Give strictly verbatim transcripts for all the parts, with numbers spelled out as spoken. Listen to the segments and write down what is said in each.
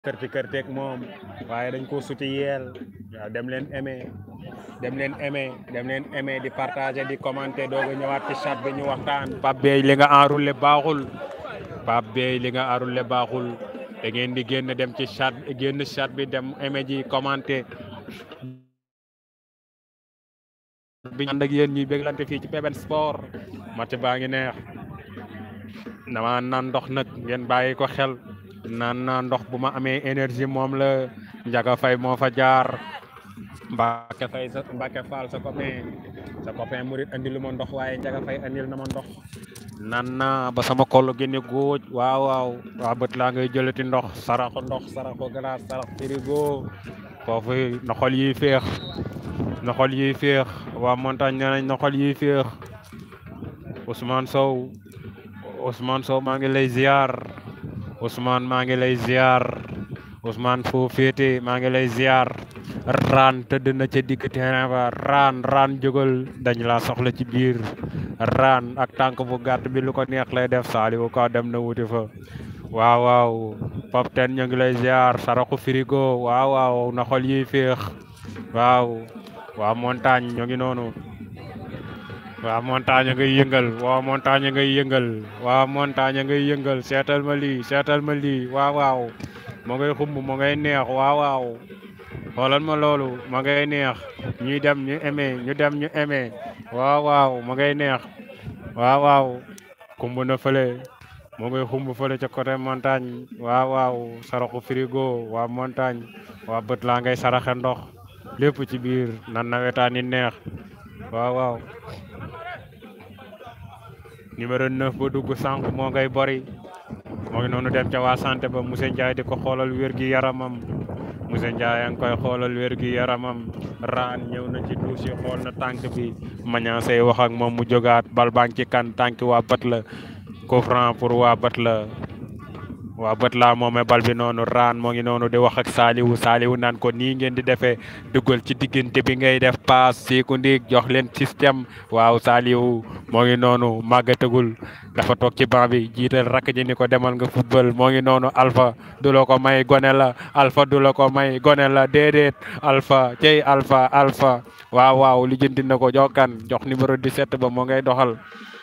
kërti kërteeg moom waaye dañ ko suti yeel waaw dem leen aimé dem leen aimé dem leen aimé di partager di commenter doog a ñëwaat ci chat bi ñu waxtaan. Pape Beye li nga enroulé baaxul Pape Beye li nga enroulé baaxul da ngeen di génn dem ci chat génn chat bi dem aimé ji commenter bi ànd ak yéen ñuy béglante fii ci P B N Sport match baa ngi neex dama naan ndox nag ngeen bàyyi ko xel naan naa ndox bu ma amee énergie moom la Njaga Fay moo fa jaar Mbacke Fay sa Mbacke Fall sa copain sa copain murit andi lu ma ndox waaye Njaga Fay andil na ma ndox naan naa ba sama kol génne góoj waaw waaw waa bët laa ngay jëlati ndox saraxu ndox saraxu glace sarax frigo foofu na xol yi féex na xol yi féex waa montagne nee nañ na xol yi féex Ousmane Sow Ousmane Sow maa ngi lay ziar Ousmane maa ngi lay ziar Ousmane foo féete maa ngi lay ziar raan tëdd na ca digg terrain ba raan raan jógal dañ laa soxla ci biir raan ak tànk bu gàtt bi lu ko neex lay def Saliou Ka dem na wuti fa waaw waaw Pape Ten ñu ngi lay ziar saraxu frigo waaw waaw na xol yi féex waaw waa montagne ñu ngi noonu waa montagne ngay yëngal waa montagne ngay yëngal waa montagne ngay yëngal seetal ma lii seetal ma lii waaw waaw ma ngay xumb ma ngay neex waaw waaw xoolal ma loolu ma ngay neex ñuy dem ñu aimé ñu dem ñu aimé waaw waaw ma ngay neex waaw waaw xumb na fële ma ngay xumb fële ca côté montagne waaw waaw saraxu frigo waa montagne waa bët laa ngay saraxe ndox lépp ci biir nan nawetaan ni neex waaw waaw numéro neuf ba dugg sànq moo ngay bori moo ngi noonu dem ca waa santé ba monsieur Ndiaye di ko xoolal wér gi yaramam monsieur Ndiaye a ngi koy xoolal wér gi yaramam raan ñëw na ci douche yi xool na tànk bi mañaa say wax ak moom mu jógaat bal baa ngi ci kan tànk waa bët la coup franc pour waa bët la waa bët laa moomee bal bi noonu raan moo ngi noonu di wax ak Saliou Saliou naan ko nii ngeen di defee duggal ci diggante bi ngay def paas siiku ndiig jox leen système waaw Saliou moo ngi noonu màggatagul dafa toog ci banc bi jiital rakk ji ni ko demal nga football moo ngi noonu Alpha du la ko may gone la Alpha du la ko may gone la déedéet Alpha cey Alpha Alpha waaw waaw li jëndi na ko jokkan jox numéro dix-sept ba moo ngay doxal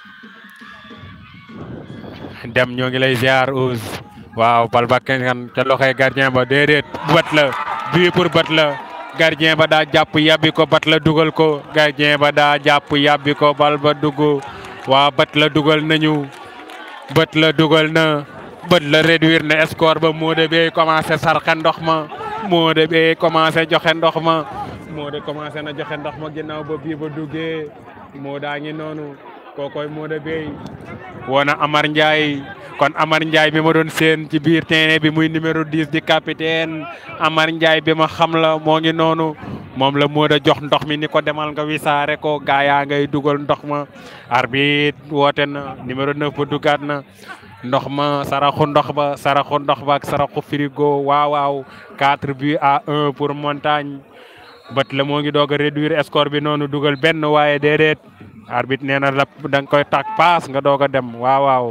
dem ñoo ngi lay ziar Ouz waaw bal ba kenn ca loxoy gardien ba déedéet bat la bii pour bat la gardien ba daa jàpp yàbbi ko bat la dugal ko gardien ba daa jàpp yàbbi ko bal ba dugg waa bat la dugal nañu bat la dugal na bat la réduire na score ba moo de bee commencé sarxe ndox ma moo de bee commencé joxe ndox ma moo de commencé na joxe ndox ma ginnaaw ba bii ba duggee moo daa ngi noonu kookoy moo de bee woona Amar Ndiaye kon Amar Ndiaye bi ma doon seen ci biir terrain bi muy numéro dix di capitaine Amar Ndiaye bi ma xam la moo ngi noonu moom la moo da jox ndox mi ni ko demal nga wisaare ko gaa yaa ngay dugal ndox ma arbitre woote na numéro neuf ba dugaat na ndox ma saraxu ndox ba saraxu ndox ba ak saraxu frigo waaw waaw quatre buts à un pour montagne bët la moo ngi doog a réduire score bi noonu dugal benn waaye déedéet arbitre nee na la da nga koy tàkk paas nga doog a dem waaw waaw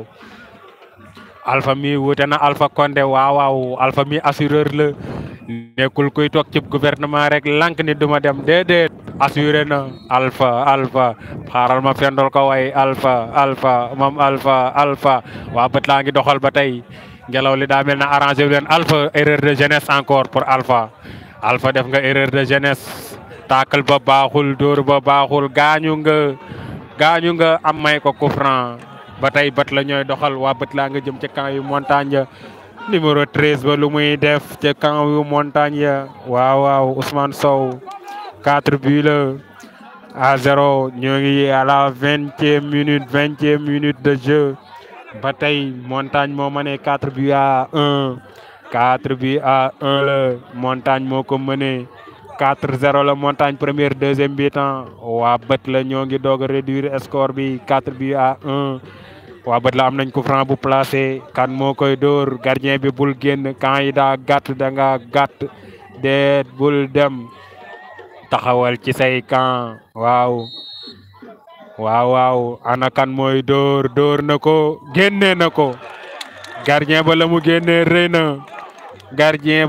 Alpha mi wuute na Alpha Condé waaw waaw Alpha mi assureur la nekkul kuy toog ci gouvernement rek lank ni duma dem déedéet assuré na Alpha Alpha xaaral ma fendol ko way Alpha Alpha moom Alpha Alpha waa bët laa ngi doxal ba tey ngelaw li daa mel na arrangé wu leen Alpha erreur de jeunesse encore pour Alpha Alpha def nga erreur de jeunesse taakal ba baaxul dóor ba baaxul gaañu nga gaañu nga am may ko coup franc ba tey bët la ñooy doxal waa bët laa nga jëm ca camp yu montagne ya numéro treize ba lu muy def ca camp yu montagne ya waaw waaw Ousmane Sow quatre buts la à zéro ñoo ngi à la vingtième minute vingtième minute de jeu ba tey montagne moo mënee quatre buts à un quatre buts à un la montagne moo ko mënee quatre zéro la montagne première deuxième mi-temps waa bët la ñoo ngi doog a réduire score bi quatre buts à un waa bët la am nañ ko franc bu placé kan moo koy dóor gardien bi bul génn kan yi daa gàtt da nga gàtt deet bul dem taxawal ci say camp waaw waaw waaw ana kan mooy dóor dóor na ko génnee na ko gardien ba la mu génnee rëy na gardien